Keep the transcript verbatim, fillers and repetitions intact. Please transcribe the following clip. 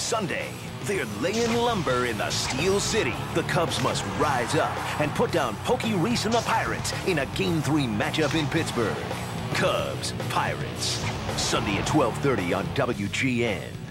Sunday, they're laying lumber in the Steel City. The Cubs must rise up and put down Pokey Reese and the Pirates in a Game three matchup in Pittsburgh. Cubs, Pirates, Sunday at twelve thirty on W G N.